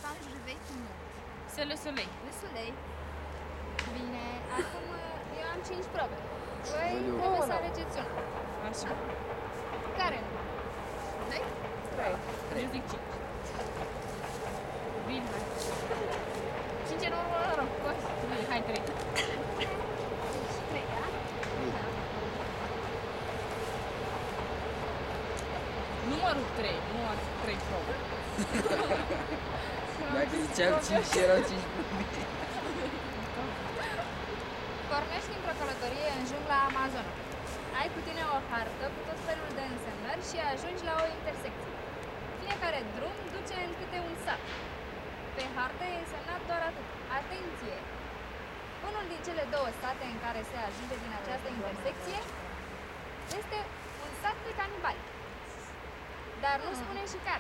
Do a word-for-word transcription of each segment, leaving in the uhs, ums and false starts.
Quand je vais tout monde. C'est le soleil. Le soleil. Bine, acum eu am cinci probe. Voi Aoleu. trebuie să alegeți una. Așa. Care nu? Doi? Trei. Eu zic cinci. Bine, hai. Cinci în urmă, rog. Bine, hai trei. Și trei, da? Numărul trei, nu ar fi trei probe. Dacă ziceam cinci, erau cinci. Pornești într-o călătorie în jungla Amazonă. Ai cu tine o hartă cu tot felul de însemnări și ajungi la o intersecție. Fiecare drum duce în câte un sat. Pe hartă e semnat doar atât. Atenție! Unul din cele două sate în care se ajunge din această intersecție este un sat de canibali. Dar nu spune și care.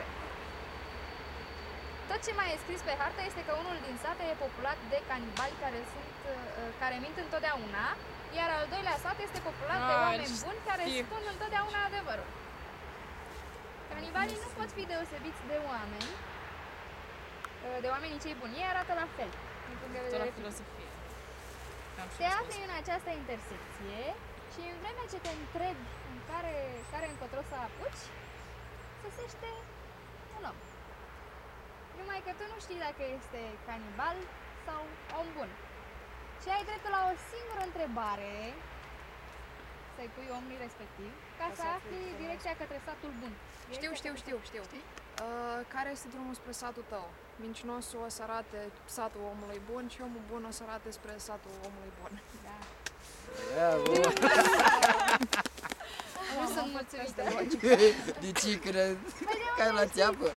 Tot ce mai e scris pe hartă este că unul din sate e populat de canibali care, sunt, uh, care mint întotdeauna, iar al doilea sat este populat de Ah, oameni buni care știu. spun întotdeauna adevărul. Canibalii nu pot fi deosebiți de oameni, uh, de oamenii cei buni. Ei arată la fel, din punct de Tot vedere la fizic. filosofie. Am și Te răspuns. afli în această intersecție și în vreme ce te întrebi în care, care încotro să apuci, sosește un om. Numai că tu nu știi dacă este canibal sau om bun. Și ai dreptul la o singură întrebare să-i pui omului respectiv ca să afli direcția către satul bun. Știu, știu, știu, știu. Uh, care este drumul spre satul tău? Mincinosul o să arate satul omului bun și omul bun o să arate spre satul omului bun. Da. Bravo! Nu sunt mulțumită. De ce? Că ca la țeapă?